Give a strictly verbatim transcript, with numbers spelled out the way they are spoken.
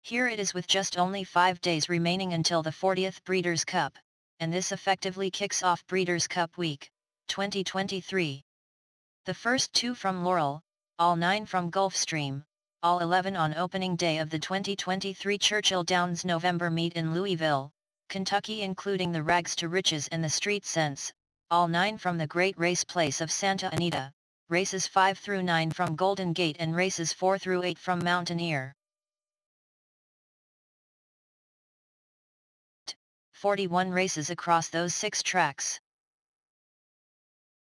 Here it is with just only five days remaining until the fortieth Breeders' Cup, and this effectively kicks off Breeders' Cup Week, twenty twenty-three. The first two from Laurel, all nine from Gulfstream, all eleven on opening day of the twenty twenty-three Churchill Downs November meet in Louisville, Kentucky, including the Rags to Riches and the Street Sense, all nine from the Great Race Place of Santa Anita, races five through nine from Golden Gate and races four through eight from Mountaineer. forty-one races across those six tracks.